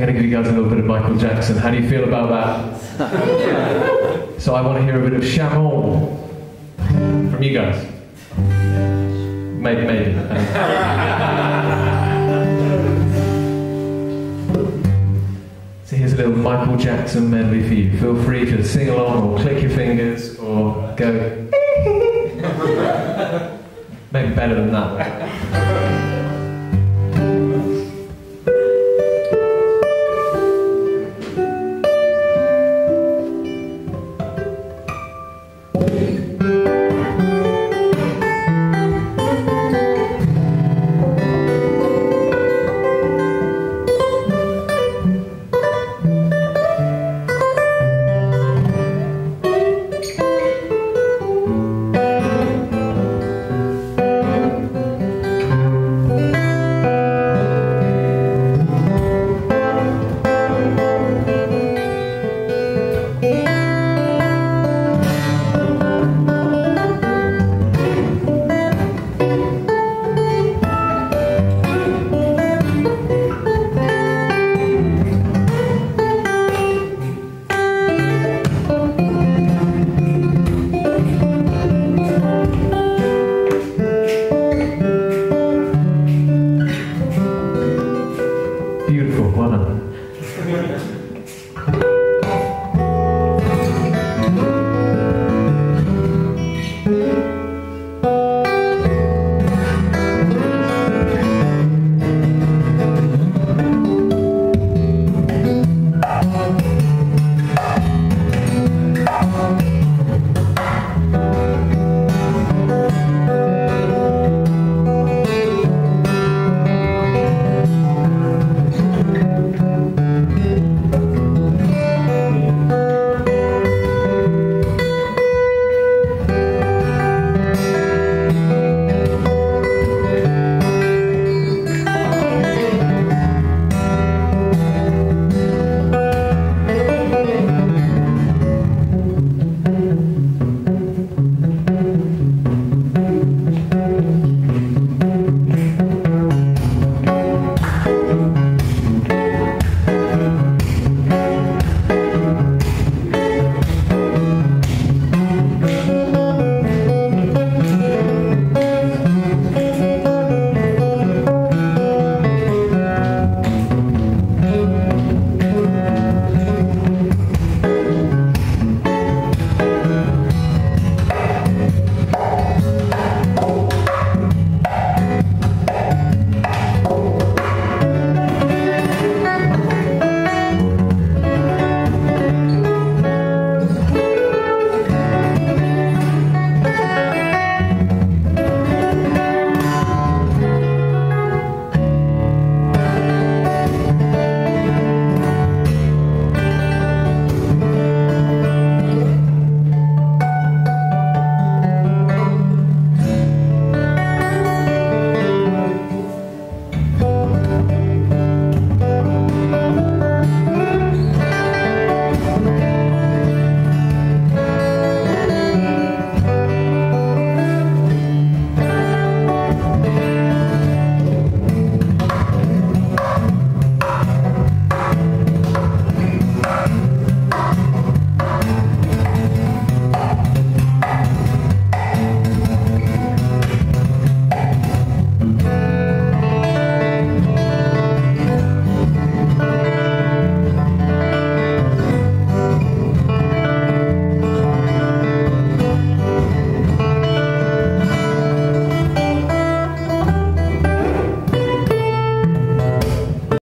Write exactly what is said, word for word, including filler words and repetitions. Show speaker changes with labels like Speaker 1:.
Speaker 1: going to give you guys a little bit of Michael Jackson. How do you feel about that? So I want to hear a bit of Chamon from you guys. Maybe, maybe. So here's a little Michael Jackson medley for you. Feel free to sing along or click your fingers or go. Maybe better than that. Beautiful, well done.